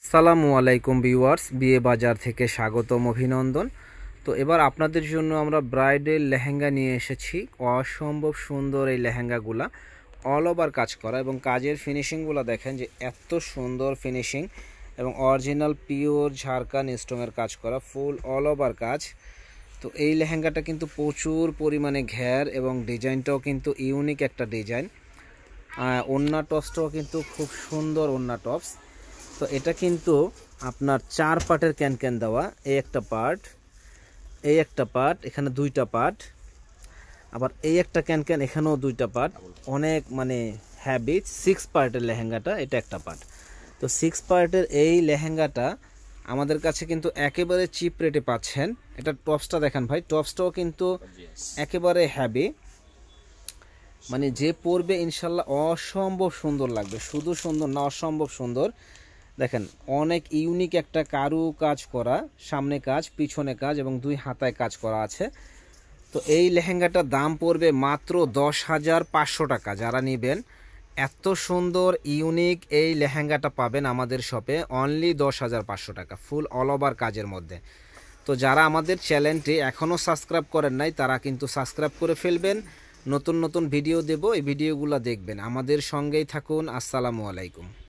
সালামু আলাইকুম ভিউয়ার্স, বিয়ে বাজার থেকে স্বাগতম, অভিনন্দন। তো এবার আপনাদের জন্য আমরা ব্রাইডাল লেহেঙ্গা নিয়ে এসেছি। অসম্ভব সুন্দর এই লেহেঙ্গাগুলা, অল ওভার কাজ করা এবং কাজের ফিনিশিংগুলো দেখেন যে এত সুন্দর ফিনিশিং এবং অরিজিনাল পিওর ঝাড়খান স্টোনের কাজ করা, ফুল অল ওভার কাজ। তো এই লেহেঙ্গাটা কিন্তু প্রচুর পরিমাণে ঘের এবং ডিজাইনটাও কিন্তু ইউনিক একটা ডিজাইন। ওড়না টপসটাও কিন্তু খুব সুন্দর ওড়না টপস। তো এটা কিন্তু আপনার 4 পার্টের ক্যান দেওয়া, এই একটা পার্ট, এই একটা পার্ট, এখানে 2টা পার্ট, আবার এই একটা ক্যান এখানেও 2টা পার্ট। অনেক মানে হ্যাভি 6 পার্টের লেহেঙ্গাটা, এটা একটা পার্ট। তো 6 পার্টের এই লেহেঙ্গাটা আমাদের কাছে কিন্তু একেবারে চিপ রেটে পাচ্ছেন। এটা টপসটা দেখেন ভাই, টপসটাও কিন্তু একেবারে হ্যাভি, মানে যে পরবে ইনশাল্লাহ অসম্ভব সুন্দর লাগবে। শুধু সুন্দর না, অসম্ভব সুন্দর। দেখেন অনেক ইউনিক একটা কারু কাজ করা, সামনে কাজ, পিছনে কাজ এবং 2 হাতায় কাজ করা আছে। তো এই লেহেঙ্গাটার দাম পড়বে মাত্র 10,500 টাকা। যারা নেবেন এত সুন্দর ইউনিক এই লেহেঙ্গাটা পাবেন আমাদের শপে অনলি 10,500 টাকা, ফুল অল ওভার কাজের মধ্যে। তো যারা আমাদের চ্যানেলটি এখনও সাবস্ক্রাইব করেন নাই তারা কিন্তু সাবস্ক্রাইব করে ফেলবেন। নতুন নতুন ভিডিও দেব, এই ভিডিওগুলো দেখবেন। আমাদের সঙ্গেই থাকুন। আসসালামু আলাইকুম।